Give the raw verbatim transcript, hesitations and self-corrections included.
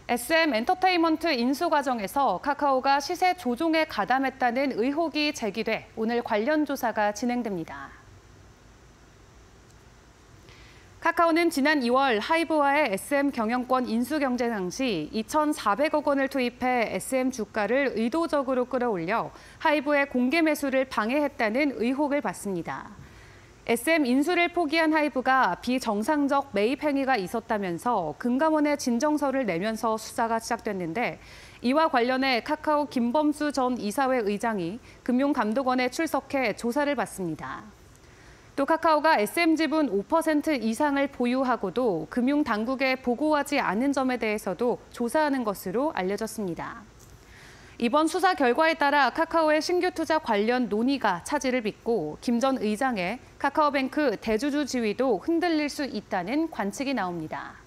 에스엠 엔터테인먼트 인수 과정에서 카카오가 시세 조종에 가담했다는 의혹이 제기돼 오늘 관련 조사가 진행됩니다. 카카오는 지난 이월 하이브와의 에스엠 경영권 인수 경쟁 당시 이천사백억 원을 투입해 에스엠 주가를 의도적으로 끌어올려 하이브의 공개 매수를 방해했다는 의혹을 받습니다. 에스엠 인수를 포기한 하이브가 비정상적 매입 행위가 있었다면서 금감원에 진정서를 내면서 수사가 시작됐는데 이와 관련해 카카오 김범수 전 이사회 의장이 금융감독원에 출석해 조사를 받습니다. 또 카카오가 에스엠 지분 오 퍼센트 이상을 보유하고도 금융당국에 보고하지 않은 점에 대해서도 조사하는 것으로 알려졌습니다. 이번 수사 결과에 따라 카카오의 신규 투자 관련 논의가 차질을 빚고 김 전 의장의 카카오뱅크 대주주 지위도 흔들릴 수 있다는 관측이 나옵니다.